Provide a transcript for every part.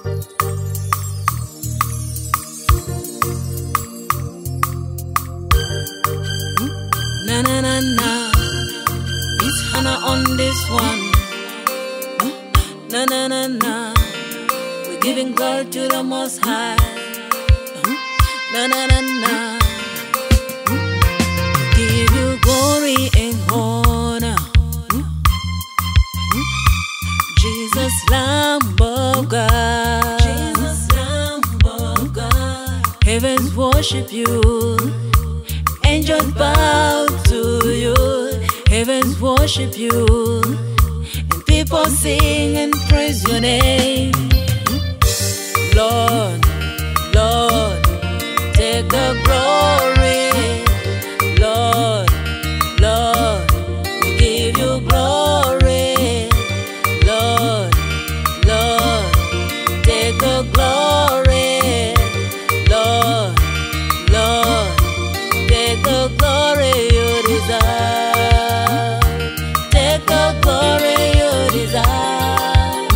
Na na na na, it's Hannah on this one. Na na na na, we're giving glory to the Most High. Na na na na, give you glory and honor. Jesus, Lamb of God. Jesus, Lamb of God. Heavens worship you. Angels bow to you, heavens worship you, and people sing and praise your name. Lord, Lord, take the glory. Lord, Lord, we give you glory. Lord, Lord, take the glory. Lord, Lord, take the glory you deserve. Take the glory you deserve.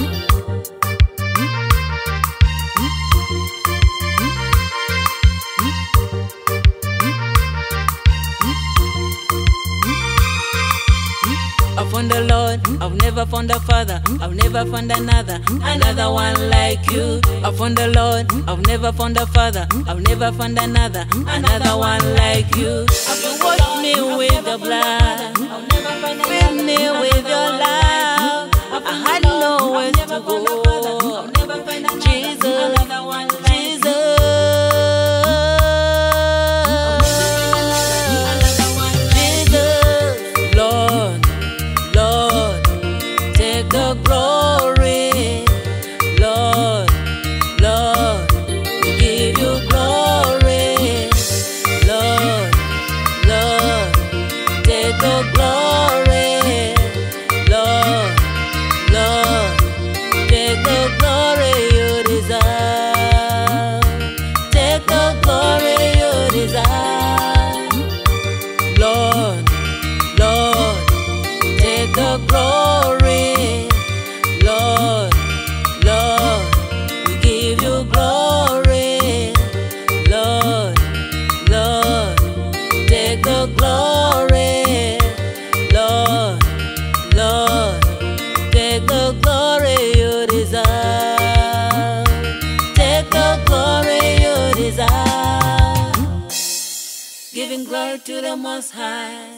I've found the Lord, I've never found a father, I've never found another one like you. I've found the Lord, I've never found a father, I've never found another one like you. You wash me with the blood, fill me with your love. I had nowhere to go. Jesus, take the glory. Lord, Lord, we give you glory. Lord, Lord, take the glory. Lord, Lord, take the glory you deserve. Take the glory you deserve. Lord, Lord, take the glory. Lord, Lord, we give you glory. Lord, Lord, take the glory. Lord, Lord, take the glory you deserve. Take the glory you deserve. Giving glory to the Most High.